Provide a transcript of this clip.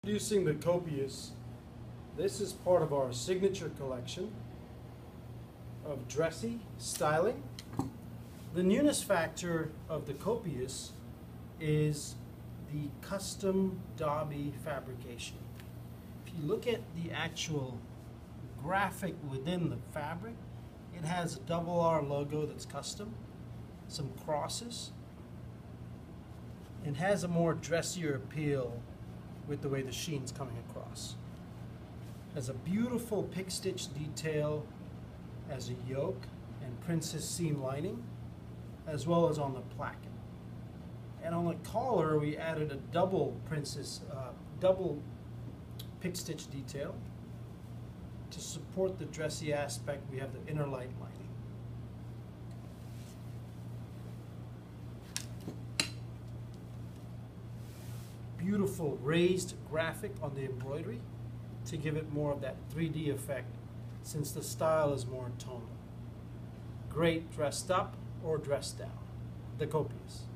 Introducing the Copius. This is part of our signature collection of dressy styling. The newness factor of the Copius is the custom Dobby fabrication. If you look at the actual graphic within the fabric, it has a double R logo that's custom, some crosses. It has a more dressier appeal with the way the sheen's coming across. Has a beautiful pick stitch detail as a yoke and princess seam lining, as well as on the placket. And on the collar, we added a double pick stitch detail. To support the dressy aspect, we have the inner light lining. Beautiful raised graphic on the embroidery to give it more of that 3D effect, since the style is more tonal. Great dressed up or dressed down. The Copius.